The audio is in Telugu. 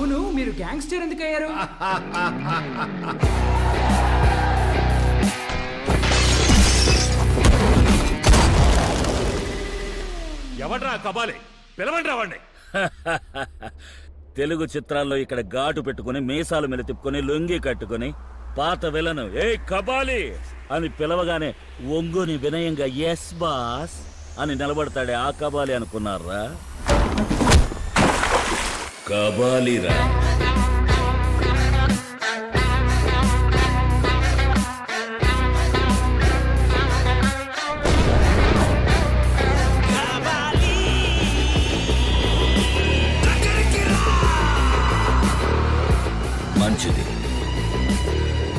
అవును, మీరు గ్యాంగ్స్టర్ ఎందుకు అయ్యారు? ఎవడ్రా కబాలి? పిలవండి వాడిని. తెలుగు చిత్రాల్లో ఇక్కడ ఘాటు పెట్టుకుని మీసాలు మీద తిప్పుకొని లొంగి కట్టుకుని పాత విలను ఏ కబాలి అని పిలవగానే ఒంగుని వినయంగా ఎస్ బాస్ అని నిలబడతాడే ఆ కబాలి అనుకున్నారా? కబాలిరా. మంచిది.